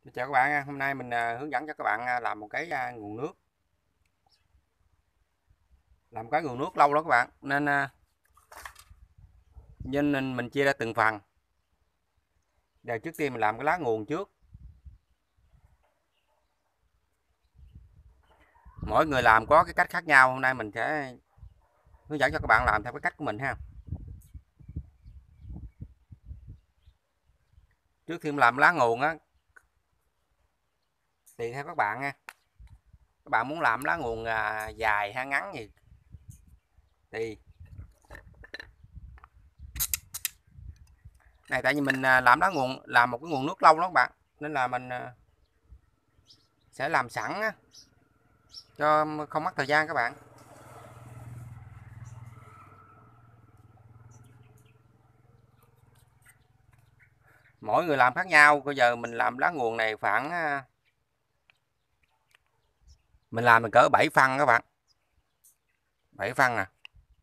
Chào các bạn, hôm nay mình hướng dẫn cho các bạn làm một cái nguồn nước. Làm cái nguồn nước lâu đó các bạn, nên mình chia ra từng phần. Giờ trước tiên mình làm cái lá nguồn trước. Mỗi người làm có cái cách khác nhau, hôm nay mình sẽ hướng dẫn cho các bạn làm theo cái cách của mình ha. Trước khi làm lá nguồn á, tùy theo các bạn nha. Các bạn muốn làm lá nguồn dài hay ngắn gì thì này, tại vì mình làm lá nguồn, làm một cái nguồn nước lâu đó các bạn, nên là mình sẽ làm sẵn á, cho không mất thời gian các bạn. Mỗi người làm khác nhau. Bây giờ mình làm lá nguồn này khoảng mình làm mình cỡ 7 phân các bạn, 7 phân nè.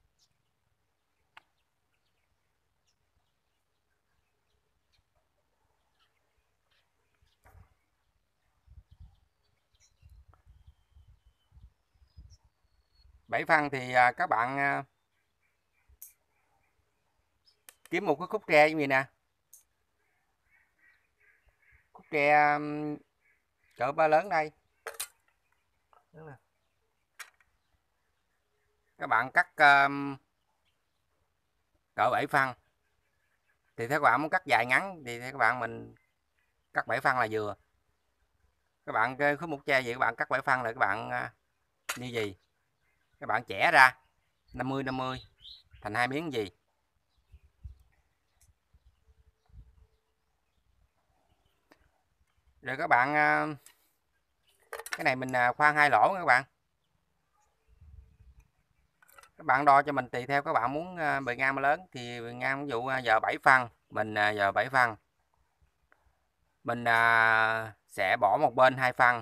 Bảy phân thì các bạn kiếm một cái khúc tre như vậy nè, khúc tre cỡ ba lớn đây. Các bạn cắt cỡ 7 phân. Thì theo các bạn muốn cắt dài ngắn thì theo các bạn mình cắt 7 phân là vừa. Các bạn cái khúc mục tre vậy các bạn cắt 7 phân là các bạn như gì? Các bạn chẻ ra 50 50 thành hai miếng gì. Rồi các bạn cái này mình khoan hai lỗ các bạn. Các bạn đo cho mình tùy theo các bạn muốn bề ngang mà lớn thì bề ngang, ví dụ giờ 7 phân, mình giờ 7 phân. Mình sẽ bỏ một bên 2 phân.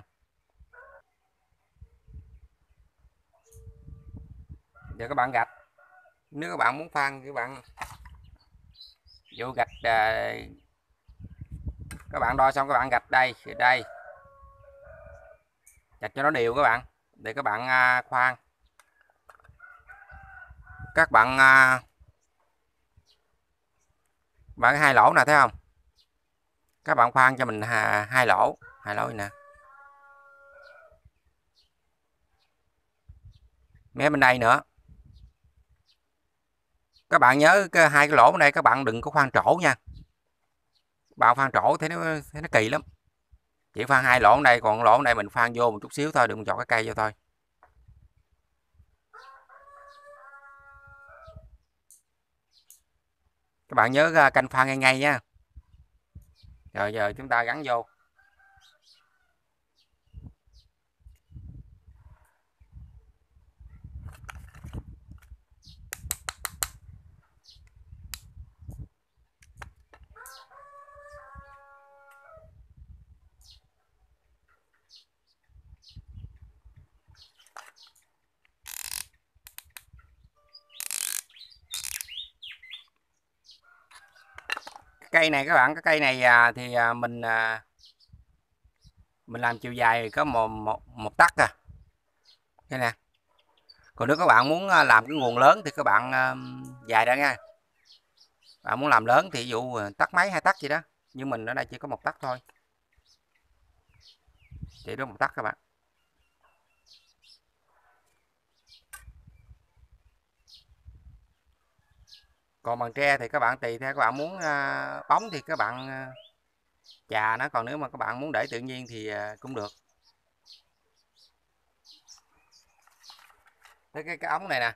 Giờ các bạn gạch. Nếu các bạn muốn phân các bạn vô gạch các bạn đo xong các bạn gạch đây đây, gạch cho nó đều các bạn, để các bạn khoan. Các bạn bạn hai lỗ nè, thấy không? Các bạn khoan cho mình hai lỗ này nè. Mé bên đây nữa. Các bạn nhớ hai cái lỗ bên đây các bạn đừng có khoan trổ nha. Bạn khoan trổ thấy nó kỳ lắm. Chỉ khoan hai lỗ đây, còn lỗ đây mình khoan vô một chút xíu thôi, đừng chọn cái cây vô thôi. Các bạn nhớ canh khoan ngay ngay nha. Rồi giờ chúng ta gắn vô. Cây này các bạn, cái cây này thì mình làm chiều dài có một tấc à, đây nè. Còn nếu các bạn muốn làm cái nguồn lớn thì các bạn dài ra nha. Bạn muốn làm lớn thì ví dụ tấc mấy hai tấc gì đó, nhưng mình ở đây chỉ có một tấc thôi, chỉ có một tấc các bạn. Còn bằng tre thì các bạn tùy theo các bạn muốn bóng thì các bạn chà nó, còn nếu mà các bạn muốn để tự nhiên thì cũng được. Tới cái ống này nè,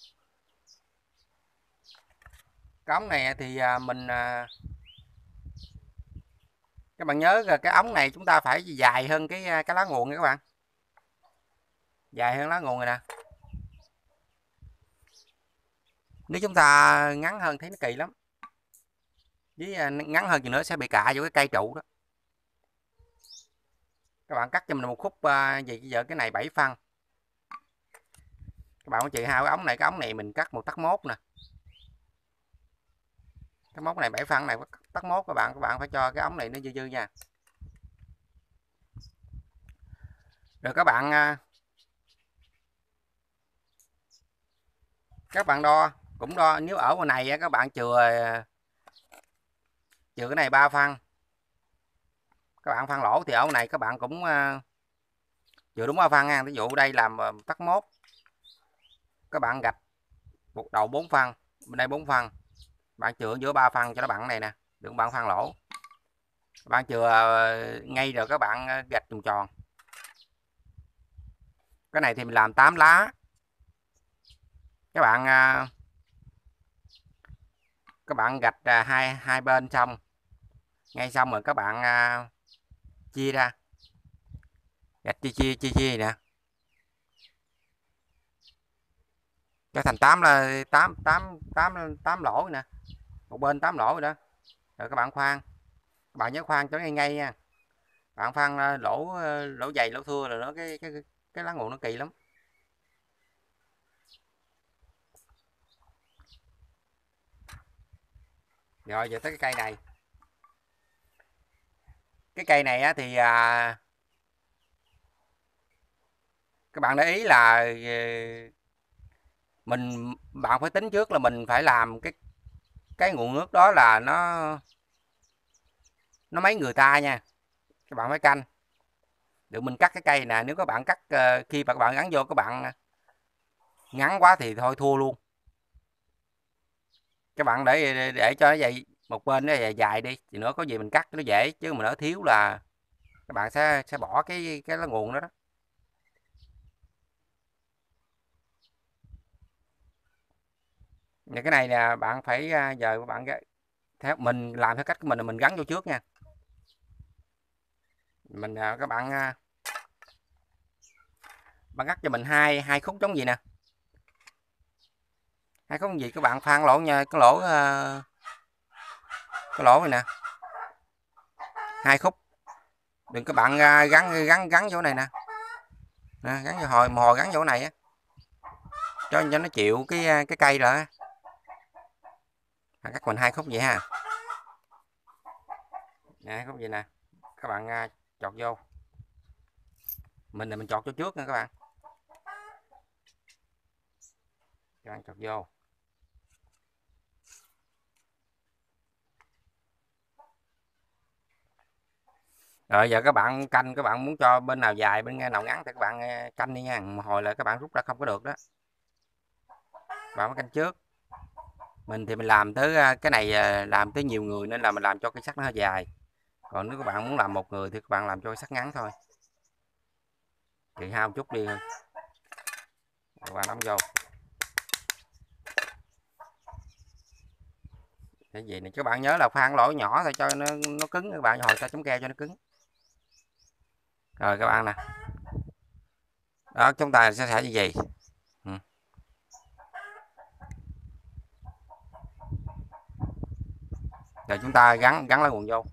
cái ống này thì các bạn nhớ cái ống này chúng ta phải dài hơn cái lá nguồn nha các bạn, dài hơn lá nguồn này nè. Nếu chúng ta ngắn hơn thấy nó kỳ lắm, với ngắn hơn thì nữa sẽ bị cạ vô cái cây trụ đó. Các bạn cắt cho mình một khúc gì giờ cái này 7 phân. Các bạn có trừ hai cái ống này, cái ống này mình cắt một tấc mốt nè. Cái móc này 7 phân này tấc mốt các bạn phải cho cái ống này nó dư dư nha. Rồi các bạn đo, cũng đo, nếu ở ngoài này các bạn chừa cái này 3 phân, các bạn phân lỗ thì ở ngoài này các bạn cũng chừa đúng 3 phân ha. Ví dụ đây làm tắc mốt, các bạn gạch một đầu 4 phân, bên đây 4 phân, bạn chừa giữa 3 phân cho nó bằng này nè, đừng bạn phân lỗ. Bạn chừa ngay rồi các bạn gạch vòng tròn. Cái này thì mình làm 8 lá. Các bạn gạch hai bên xong, ngay xong rồi các bạn chia ra, gạch chia nè, cho thành 8 là 8 lỗ nè, một bên 8 lỗ rồi đó. Rồi các bạn khoan, các bạn nhớ khoan cho ngay ngay nha. Bạn khoan lỗ dày lỗ thưa rồi nó cái lá nguồn nó kỳ lắm. Rồi giờ tới cái cây này. Cái cây này á, thì các bạn để ý là bạn phải tính trước là mình phải làm cái nguồn nước đó là nó mấy người ta nha. Các bạn phải canh được mình cắt cái cây nè. Nếu các bạn cắt khi mà các bạn gắn vô các bạn ngắn quá thì thôi thua luôn. Các bạn để cho nó vậy, một bên nó dài đi thì nữa có gì mình cắt nó dễ, chứ mà nó thiếu là các bạn sẽ bỏ cái lá nguồn đó đó. Cái này nè bạn phải giờ các bạn theo mình làm theo cách của mình là mình gắn vô trước nha. Mình các bạn cắt cho mình hai khúc giống gì nè, hai khúc gì các bạn khoan lỗ nha, cái lỗ này nè, hai khúc. Đừng các bạn gắn chỗ này nè, gắn vô hồi gắn chỗ này á, cho nó chịu cái cây rồi á. Cắt mình hai khúc vậy ha, hai khúc vậy nè. Các bạn chọt vô, mình là mình chọt cho trước nha các bạn. Các bạn chọt vô. Rồi giờ các bạn canh, các bạn muốn cho bên nào dài bên nào ngắn thì các bạn canh đi nha. Một hồi là các bạn rút ra không có được đó. Bạn phải canh trước. Mình thì mình làm tới cái này làm tới nhiều người nên là mình làm cho cái sắt nó hơi dài. Còn nếu các bạn muốn làm một người thì các bạn làm cho cái sắt ngắn thôi. Thì hao một chút đi thôi. Các bạn đóng vô. Cái gì này các bạn nhớ là khoan lỗ nhỏ thôi cho nó cứng, các bạn hồi ta chấm keo cho nó cứng. Rồi các bạn nè. Đó, chúng ta sẽ như vậy. Rồi chúng ta gắn lá nguồn vô.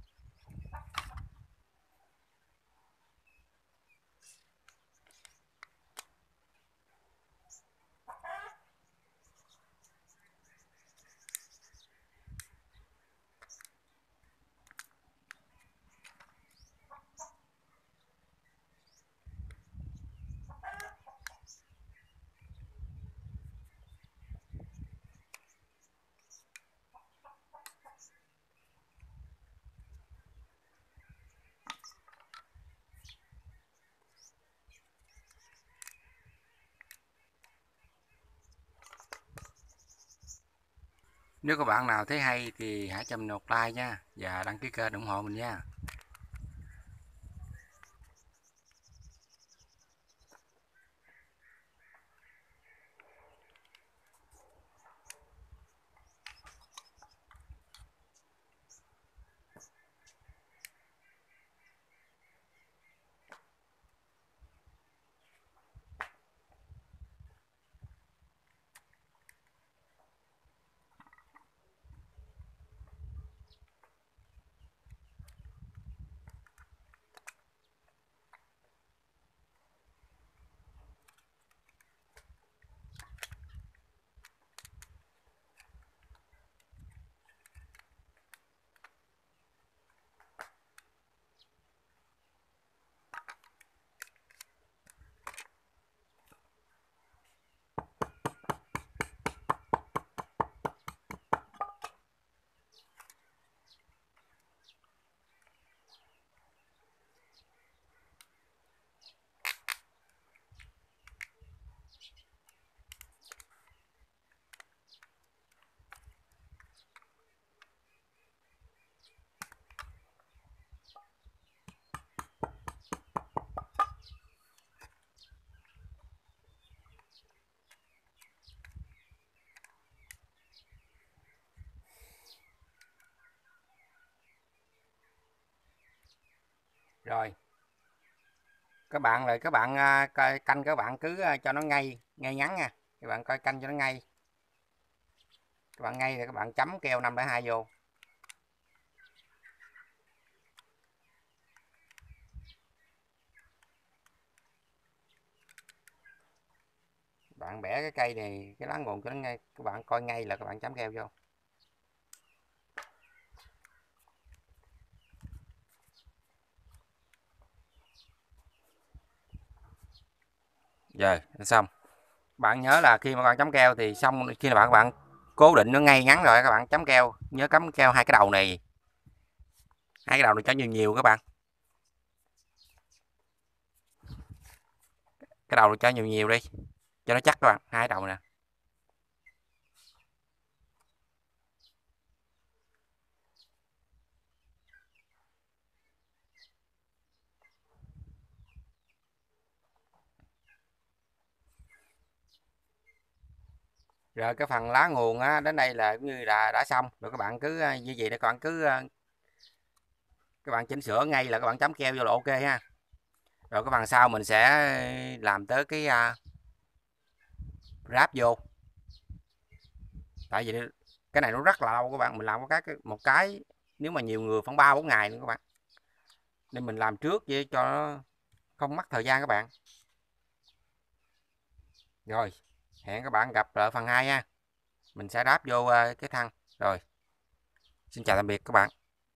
Nếu các bạn nào thấy hay thì hãy cho mình một like nha, và đăng ký kênh ủng hộ mình nha. Rồi các bạn coi canh, các bạn cứ cho nó ngay ngay ngắn nha, các bạn coi canh cho nó ngay, các bạn ngay thì các bạn chấm keo 502 vô. Bạn bẻ cái cây này, cái lá nguồn cho nó ngay, các bạn coi ngay là các bạn chấm keo vô. Rồi xong, bạn nhớ là khi mà bạn chấm keo thì xong, khi mà bạn cố định nó ngay ngắn rồi các bạn chấm keo, nhớ cắm keo hai cái đầu này, hai cái đầu này cho nhiều nhiều các bạn, cái đầu này cho nhiều nhiều đi cho nó chắc các bạn, hai đầu nè. Rồi cái phần lá nguồn á, đến đây là cũng như là đã xong rồi, các bạn cứ như vậy để các bạn cứ các bạn chỉnh sửa ngay là các bạn chấm keo vô là ok ha. Rồi cái phần sau mình sẽ làm tới cái ráp vô, tại vì cái này nó rất là lâu các bạn, mình làm một cái nếu mà nhiều người khoảng 3-4 ngày nữa các bạn, nên mình làm trước vậy cho nó không mất thời gian các bạn. Rồi hẹn các bạn gặp ở phần 2 nha, mình sẽ ráp vô cái thân. Rồi xin chào tạm biệt các bạn.